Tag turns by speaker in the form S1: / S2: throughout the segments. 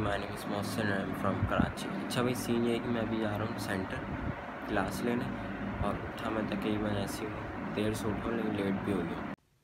S1: My name is Mohsin, I am from Karachi. अच्छा भाई, scene ये है कि मैं अभी जा रहा हूँ सेंटर क्लास लेने, और उठा मैं तकरीबन ऐसी हूँ, देर से उठा हूँ लेकिन लेट भी हो गया।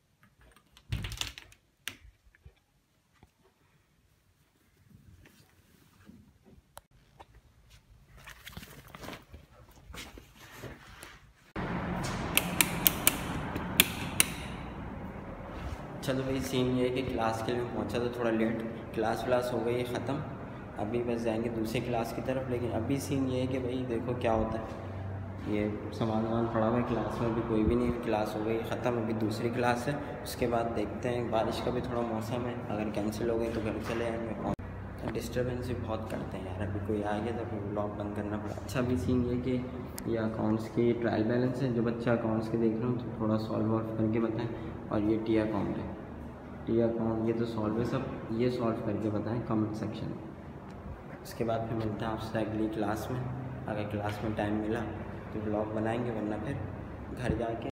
S1: अच्छा तो भाई सीन ये है कि क्लास के लिए पहुंचा तो थोड़ा लेट, क्लास व्लास हो गई ख़त्म, अभी बस जाएंगे दूसरी क्लास की तरफ। लेकिन अभी सीन ये है कि भाई देखो क्या होता है, ये सामान वामान पड़ा हुआ है क्लास में, अभी कोई भी नहीं है, क्लास हो गई ख़त्म, अभी दूसरी क्लास है। उसके बाद देखते हैं, बारिश का भी थोड़ा मौसम है, अगर कैंसिल हो गई तो घर चले आएंगे। और डिस्टर्बेंस भी बहुत करते हैं यार, अभी कोई आ गया तो फिर ब्लॉग बंद करना पड़ा। अच्छा अभी सीन ये कि ये अकाउंट्स की ट्रायल बैलेंस है, जो बच्चा अकाउंट्स के देख रहे हो तो थोड़ा सॉल्व वॉल्व करके बताएं। और ये टी अकाउंट है, टी अकाउंट ये तो सॉल्व है सब, ये सॉल्व करके बताएं कमेंट सेक्शन में। उसके बाद फिर मिलते हैं आपसे अगली क्लास में, अगर क्लास में टाइम मिला तो ब्लॉग बनाएंगे, वरना फिर घर जाके।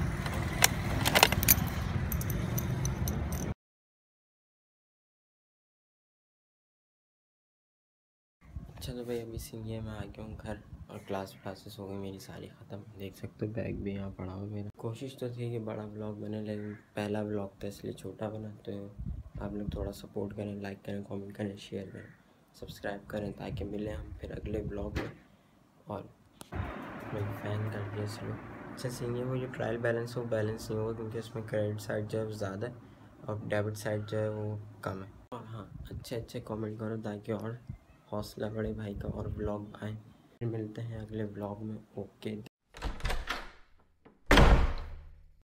S1: अच्छा तो भाई अभी सीन ये मैं आ गया हूँ घर, और क्लासेस हो गई मेरी सारी ख़त्म, देख सकते हो बैग भी यहाँ पड़ा हुआ मेरा। कोशिश तो थी कि बड़ा ब्लॉग बने, लेकिन पहला ब्लॉग था इसलिए छोटा बना। तो आप लोग थोड़ा सपोर्ट करें, लाइक करें, कमेंट करें, शेयर करें, सब्सक्राइब करें, ताकि मिले हम फिर अगले ब्लॉग में। और मेरी फ़ैन कर दिया स्लो। अच्छा सीन ये वो जो ट्रायल बैलेंस है वो बैलेंस नहीं होगा, क्योंकि उसमें क्रेडिट साइड जो है वो ज़्यादा है और डेबिट साइड जो है वो कम है। और हाँ, अच्छे कमेंट करो ताकि और हौसला बढ़े भाई का, और ब्लॉग आए। फिर मिलते हैं अगले ब्लॉग में। ओके।